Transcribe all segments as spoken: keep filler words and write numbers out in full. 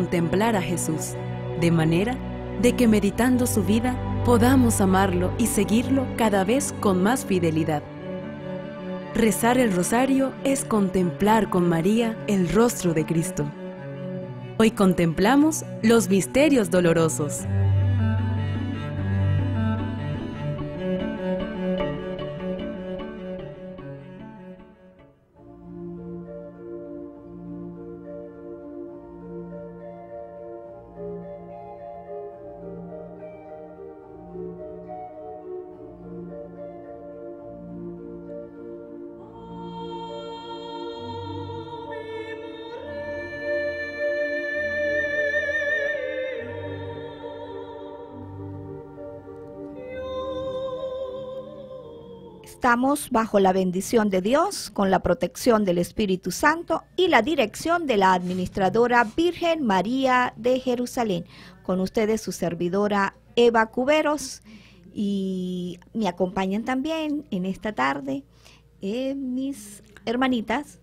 contemplar a Jesús, de manera de que meditando su vida podamos amarlo y seguirlo cada vez con más fidelidad. Rezar el rosario es contemplar con María el rostro de Cristo. Hoy contemplamos los misterios dolorosos. Estamos bajo la bendición de Dios, con la protección del Espíritu Santo y la dirección de la Administradora Virgen María de Jerusalén. Con ustedes su servidora Eva Cuberos, y me acompañan también en esta tarde eh, mis hermanitas.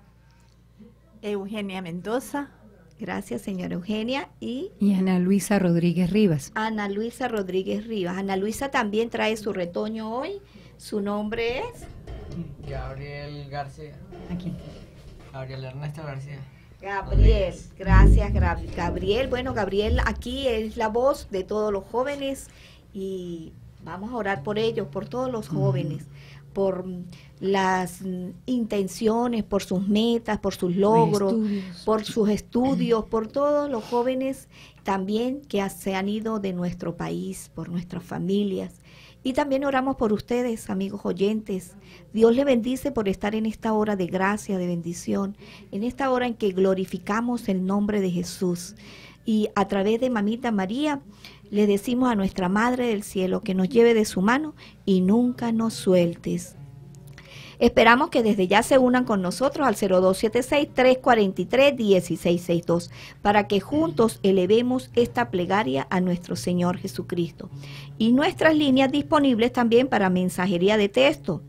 Eugenia Mendoza. Gracias, señora Eugenia. Y, y Ana Luisa Rodríguez Rivas. Ana Luisa Rodríguez Rivas. Ana Luisa también trae su retoño hoy. Su nombre es Gabriel García. Aquí. Gabriel Ernesto García. Gabriel, gracias Gabriel. Bueno, Gabriel aquí es la voz de todos los jóvenes y vamos a orar por ellos, por todos los jóvenes, uh-huh. por las intenciones, por sus metas, por sus logros, por sus estudios, por todos los jóvenes también que se han ido de nuestro país, por nuestras familias. Y también oramos por ustedes, amigos oyentes. Dios les bendice por estar en esta hora de gracia, de bendición, en esta hora en que glorificamos el nombre de Jesús. Y a través de Mamita María, le decimos a nuestra Madre del Cielo que nos lleve de su mano y nunca nos sueltes. Esperamos que desde ya se unan con nosotros al cero dos siete seis, tres cuatro tres, uno seis seis dos para que juntos elevemos esta plegaria a nuestro Señor Jesucristo. Y nuestras líneas disponibles también para mensajería de texto.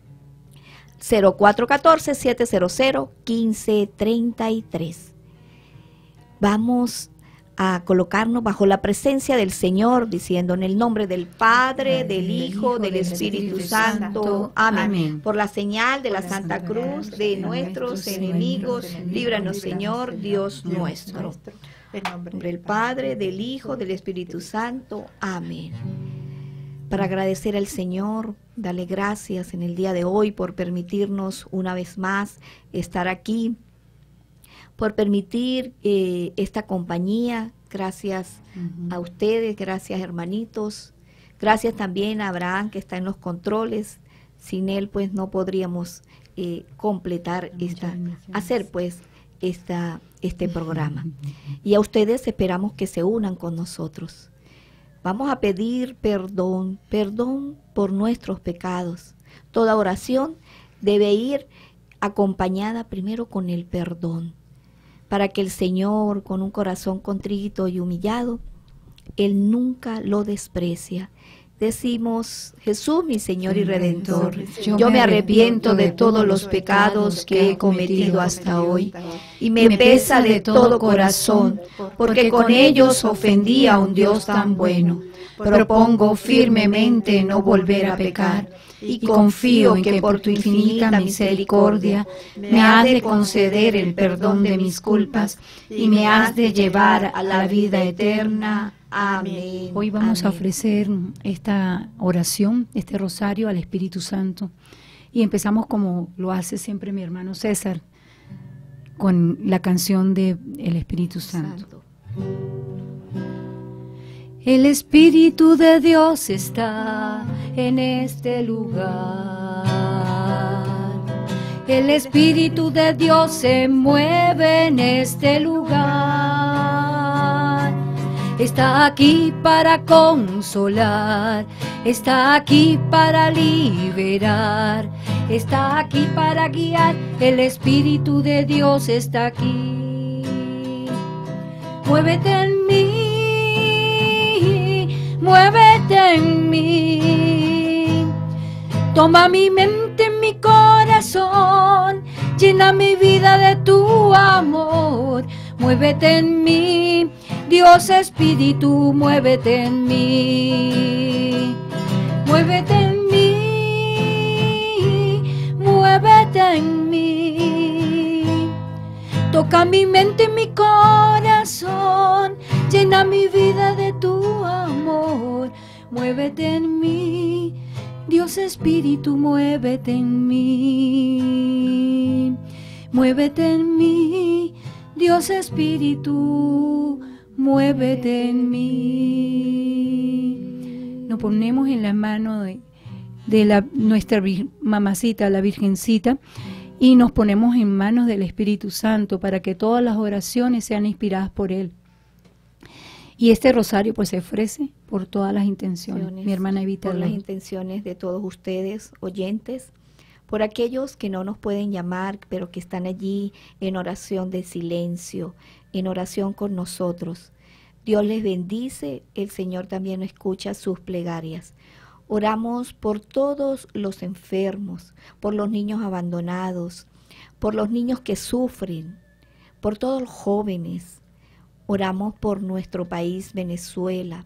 cero cuatro uno cuatro, siete cero cero, uno cinco tres tres. Vamos a colocarnos bajo la presencia del Señor, diciendo en el nombre del Padre, del Hijo, del Espíritu Santo. Amén. Por la señal de la Santa Cruz de nuestros enemigos, líbranos, Señor, Dios nuestro. En nombre del Padre, del Hijo, del Espíritu Santo. Amén. Para agradecer al Señor, darle gracias en el día de hoy por permitirnos una vez más estar aquí, por permitir eh, esta compañía. Gracias uh-huh. a ustedes, gracias hermanitos, gracias también a Abraham que está en los controles. Sin él pues no podríamos eh, completar esta, hacer pues esta, este programa. Y a ustedes esperamos que se unan con nosotros. Vamos a pedir perdón, perdón por nuestros pecados. Toda oración debe ir acompañada primero con el perdón, para que el Señor, con un corazón contrito y humillado, Él nunca lo desprecia. Decimos: Jesús, mi Señor y Redentor, yo me arrepiento de todos los pecados que he cometido hasta hoy, y me pesa de todo corazón, porque con ellos ofendí a un Dios tan bueno. Propongo firmemente no volver a pecar, y confío en que por tu infinita misericordia me has de conceder el perdón de mis culpas y me has de llevar a la vida eterna. Amén. Hoy vamos Amén. a ofrecer esta oración, este rosario al Espíritu Santo, y empezamos como lo hace siempre mi hermano César, con la canción de El Espíritu Santo. Santo. El Espíritu de Dios está en este lugar. El Espíritu de Dios se mueve en este lugar. Está aquí para consolar, está aquí para liberar, está aquí para guiar. El Espíritu de Dios está aquí. Muévete en mí, muévete en mí. Toma mi mente, mi corazón, llena mi vida de tu amor. muévete en mí, Dios Espíritu, muévete en mí, muévete en mí, muévete en mí, toca mi mente y mi corazón, llena mi vida de tu amor, muévete en mí, Dios Espíritu, muévete en mí, muévete en mí, Dios Espíritu, muévete en mí. Nos ponemos en la mano de, de la, nuestra mamacita, la Virgencita, y nos ponemos en manos del Espíritu Santo para que todas las oraciones sean inspiradas por Él. Y este rosario pues se ofrece por todas las intenciones, mi hermana Evita. Por las intenciones de todos ustedes, oyentes, por aquellos que no nos pueden llamar, pero que están allí en oración de silencio, en oración con nosotros. Dios les bendice, el Señor también escucha sus plegarias. Oramos por todos los enfermos, por los niños abandonados, por los niños que sufren, por todos los jóvenes. Oramos por nuestro país, Venezuela,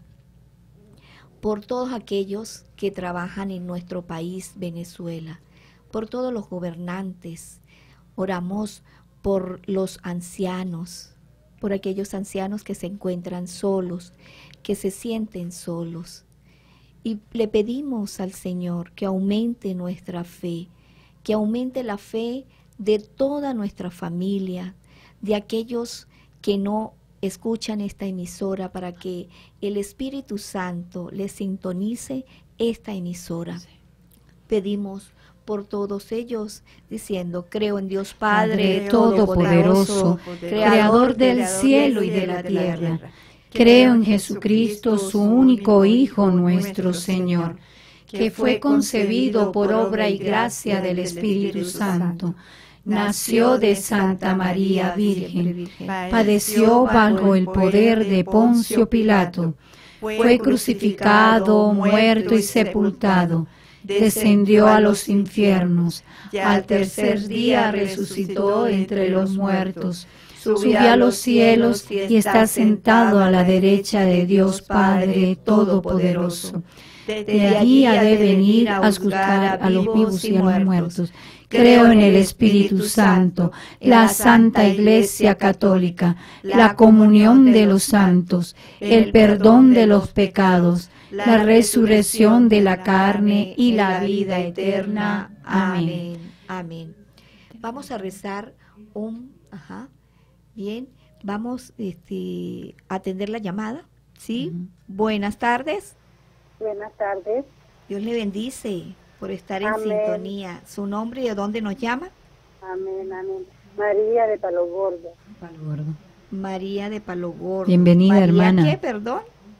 por todos aquellos que trabajan en nuestro país, Venezuela, por todos los gobernantes. Oramos por los ancianos, por aquellos ancianos que se encuentran solos, que se sienten solos. Y le pedimos al Señor que aumente nuestra fe, que aumente la fe de toda nuestra familia, de aquellos que no escuchan esta emisora, para que el Espíritu Santo les sintonice esta emisora. Sí. Pedimos por todos ellos, diciendo: creo en Dios Padre, Padre Todopoderoso, Creador del cielo y de la tierra. Creo en Jesucristo, su único Hijo, nuestro Señor, que fue concebido por obra y gracia del Espíritu Santo. Nació de Santa María Virgen, padeció bajo el poder de Poncio Pilato, fue crucificado, muerto y sepultado, descendió a los infiernos, al tercer día resucitó entre los muertos, subió a los cielos y está sentado a la derecha de Dios Padre Todopoderoso. De allí ha de venir a juzgar a los vivos y a los muertos. Creo en el Espíritu Santo, la Santa Iglesia Católica, la comunión de los santos, el perdón de los pecados, la resurrección de la carne y la vida eterna. Amén. Amén. Vamos a rezar un... Ajá. Bien, vamos este, a atender la llamada. ¿Sí? Uh-huh. Buenas tardes. Buenas tardes. Dios le bendice por estar en amén. Sintonía. ¿Su nombre y de dónde nos llama? Amén, amén. María de Palo Gordo. Palo Gordo. María de Palo Gordo. Bienvenida, María, hermana. ¿Qué, perdón?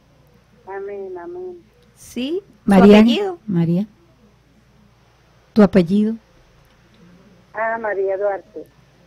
Amén, amén. ¿Sí? María, ¿Tu apellido? María. ¿Tu apellido? Ah, María Duarte.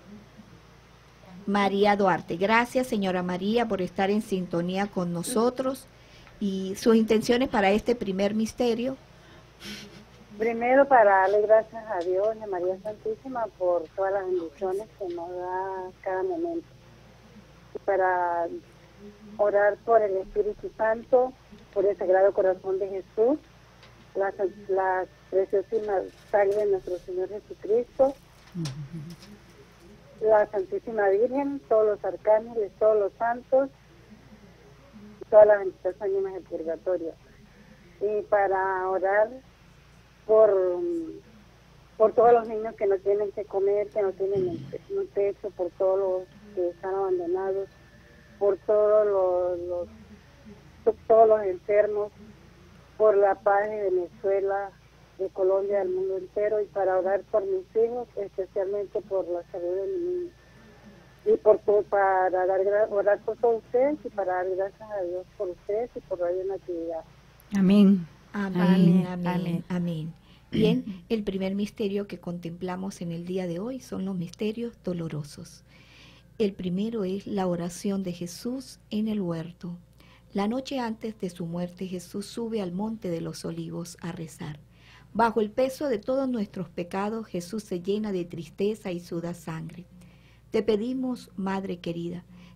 María Duarte. Gracias, señora María, por estar en sintonía con nosotros. Y sus intenciones para este primer misterio. Primero, para darle gracias a Dios y a María Santísima por todas las bendiciones que nos da cada momento. Y para orar por el Espíritu Santo, por el Sagrado Corazón de Jesús, la, la preciosísima sangre de nuestro Señor Jesucristo, uh-huh. la Santísima Virgen, todos los arcángeles, todos los santos, todas las benditas ánimas del purgatorio. Y para orar por, por todos los niños que no tienen que comer, que no tienen un techo, por todos los que están abandonados, por todos los, los, todos los enfermos, por la paz de Venezuela, de Colombia, del mundo entero, y para orar por mis hijos, especialmente por la salud de mi niño. Y por todo, para dar, orar por todos ustedes y para dar gracias a Dios por ustedes y por Radio Natividad. Amén. Amén, amén, amén, amén, amén. Bien, el primer misterio que contemplamos en el día de hoy son los misterios dolorosos. El primero es la oración de Jesús en el huerto. La noche antes de su muerte, Jesús sube al monte de los olivos a rezar. Bajo el peso de todos nuestros pecados, Jesús se llena de tristeza y suda sangre. Te pedimos, Madre querida,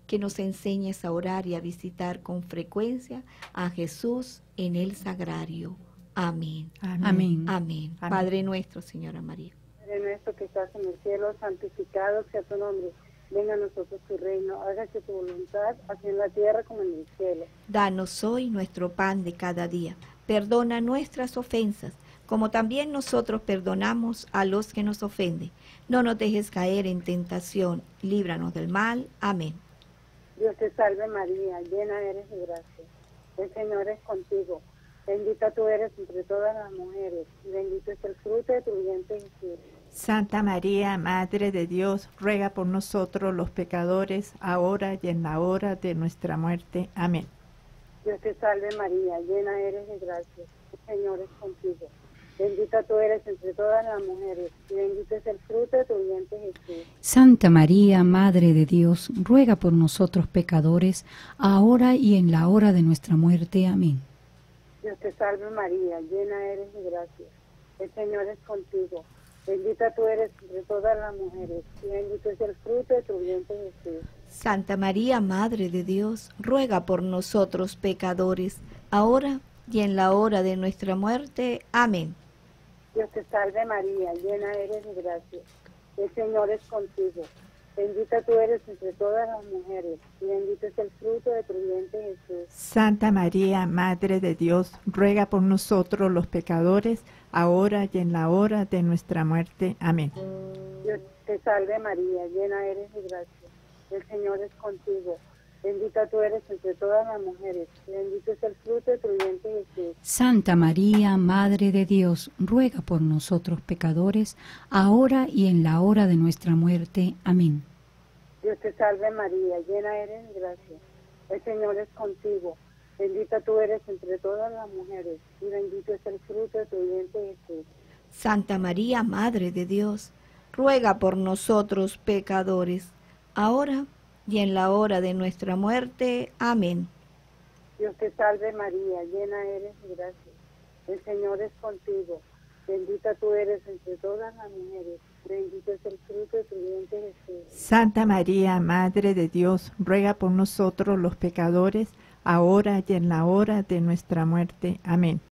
que nos enseñes a orar y a visitar con frecuencia a Jesús en el sagrario. Amén. Amén. Amén. Amén. Padre nuestro, Señora María. Padre nuestro que estás en el cielo, santificado sea tu nombre. Venga a nosotros tu reino, hágase tu voluntad, así en la tierra como en el cielo. Danos hoy nuestro pan de cada día. Perdona nuestras ofensas, como también nosotros perdonamos a los que nos ofenden. No nos dejes caer en tentación, líbranos del mal. Amén. Dios te salve María, llena eres de gracia. El Señor es contigo. Bendita tú eres entre todas las mujeres, y bendito es el fruto de tu vientre Jesús. Santa María, Madre de Dios, ruega por nosotros los pecadores, ahora y en la hora de nuestra muerte. Amén. Dios te salve María, llena eres de gracia. El Señor es contigo. Bendita tú eres entre todas las mujeres, y bendito es el fruto de tu vientre Jesús. Santa María, Madre de Dios, ruega por nosotros pecadores, ahora y en la hora de nuestra muerte. Amén. Dios te salve María, llena eres de gracia. El Señor es contigo. Bendita tú eres entre todas las mujeres, y bendito es el fruto de tu vientre Jesús. Santa María, Madre de Dios, ruega por nosotros pecadores, ahora y en la hora de nuestra muerte. Amén. Dios te salve María, llena eres de gracia. El Señor es contigo. Bendita tú eres entre todas las mujeres, y bendito es el fruto de tu vientre Jesús. Santa María, Madre de Dios, ruega por nosotros los pecadores, ahora y en la hora de nuestra muerte. Amén. Dios te salve María, llena eres de gracia. El Señor es contigo. Bendita tú eres entre todas las mujeres, y bendito es el fruto de tu vientre Jesús. Santa María, Madre de Dios, ruega por nosotros pecadores, ahora y en la hora de nuestra muerte. Amén. Dios te salve María, llena eres de gracia. El Señor es contigo. Bendita tú eres entre todas las mujeres, y bendito es el fruto de tu vientre Jesús. Santa María, Madre de Dios, ruega por nosotros pecadores, ahora y en la hora de nuestra muerte. Amén. Dios te salve María, llena eres de gracia. El Señor es contigo. Bendita tú eres entre todas las mujeres, bendito es el fruto de tu vientre Jesús. Santa María, Madre de Dios, ruega por nosotros los pecadores, ahora y en la hora de nuestra muerte. Amén.